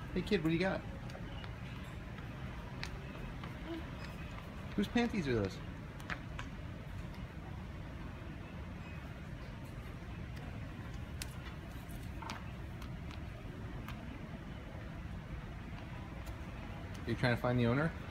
Hey kid, what do you got? Whose panties are those? Are you trying to find the owner?